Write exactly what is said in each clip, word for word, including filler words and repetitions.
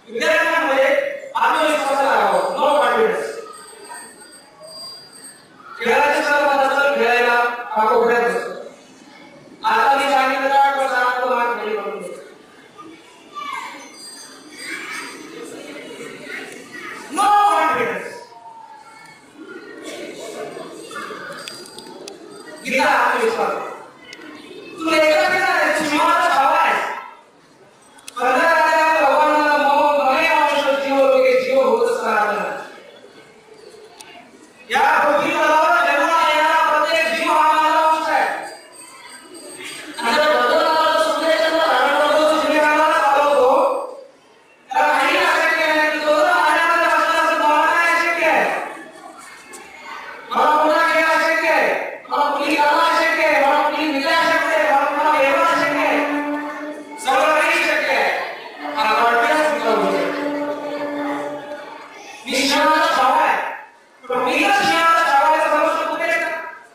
विद्यार्थ्यांमध्ये आत्मविश्वासाला हवा, no confidence. खेळाचे सर्व पदार्थ खेळायला पाठोपाठ असतो. आता मी सांगितलं आठ वर्ष आठ मार्क खाली पडून नो कॉन्फिडन्स. गीता आत्मविश्वास तुला एका ठिकाणी जीवाचा भाव आहे. पंधरा हजार भगवानाला मोह मने आवश्यक जीव लोके जीव होतच राहणार. या पृथ्वी तलावर जन्माला येणारा प्रत्येक जीव हा माझा अंश आहे. आता बदलणारा सुंदर राणा श्रीरामाला चालवतो त्याला काही अशक्य आहे की तो राहण्यामध्ये असल्याचं मला अशक्य आहे. मला पुन्हा हे अशक्य आहे. मला मुली करणं अशक्य आहे. मला मुली मिळणं अशक्य आहे. मला पुन्हा घेणं अशक्य आहे. सगळं काही शक्य आहे. मला कॉन्फिडन्स मिळवू मी शिवाचा भाव आहे. पण मी शिवाचा भावाचा भरोसा कुठे आहे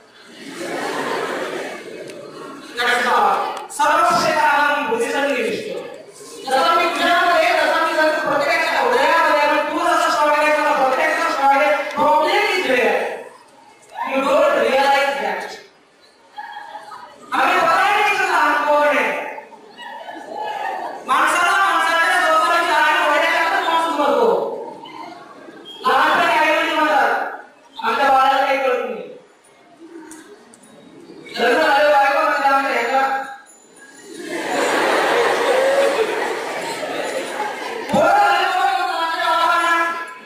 का सर्वक्षेत्रानं बुद्धिसंधी दिसतो. जसा मी तुझ्यामध्ये जसा मी जर प्रत्येकाच्या हृदयामध्ये तू जसा स्वागत आहे प्रत्येकाचा स्वागत problem is there. You don't realize that. हमें पता ही नहीं चलता हम कौन है. माणसाला माणसाच्या स्वतःची जाणीव होण्याकरता माणूस मरतो. लहानपणी आईवडील म्हणतात आमच्या बाळाला काही कळत नाही. लग्न झालं बायको म्हणते आमच्या ह्याला पोरं झाले बाबा म्हणतात आमच्या बाबांना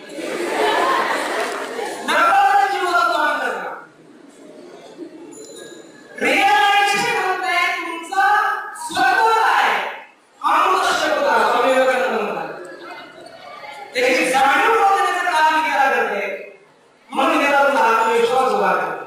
नकळत जीव जातो आमचा. रिअलायझेशन होतंय तुमचा स्वतः आहे. अमृत शब्द स्वामी विवेकानंद म्हणतात. त्याची जाणीव होण्याचं काम केला करते म्हणून त्याला तुमचा आत्मविश्वास उभा करते.